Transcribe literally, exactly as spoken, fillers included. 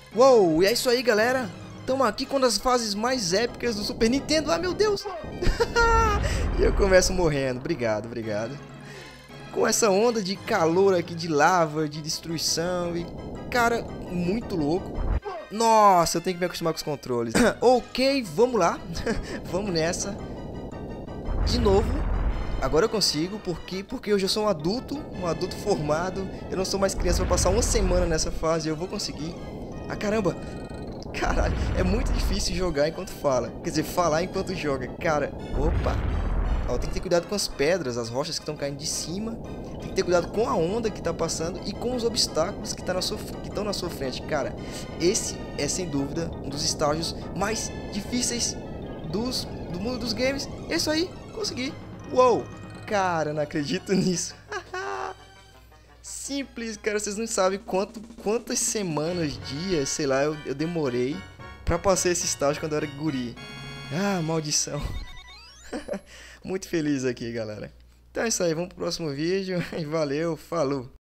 Uou, e é isso aí, galera. Estamos aqui com uma das fases mais épicas do Super Nintendo. Ah, meu Deus! E eu começo morrendo. Obrigado, obrigado. Com essa onda de calor aqui, de lava, de destruição e... Cara, muito louco. Nossa, eu tenho que me acostumar com os controles. Ok, vamos lá. Vamos nessa. De novo. Agora eu consigo, por quê? Porque eu já sou um adulto, um adulto formado. Eu não sou mais criança, vou passar uma semana nessa fase e eu vou conseguir. Ah, caramba! Caralho, é muito difícil jogar enquanto fala. Quer dizer, falar enquanto joga. Cara, opa! Ó, tem que ter cuidado com as pedras, as rochas que estão caindo de cima. Tem que ter cuidado com a onda que está passando e com os obstáculos que tá na sua, que estão na sua frente. Cara, esse é sem dúvida um dos estágios mais difíceis dos, do mundo dos games. É isso aí, consegui. Uou! Cara, não acredito nisso. Simples, cara, vocês não sabem quanto, quantas semanas, dias, sei lá, eu, eu demorei pra passar esse estágio quando eu era guri. Ah, maldição. Muito feliz aqui, galera. Então é isso aí, vamos pro próximo vídeo. Valeu, falou!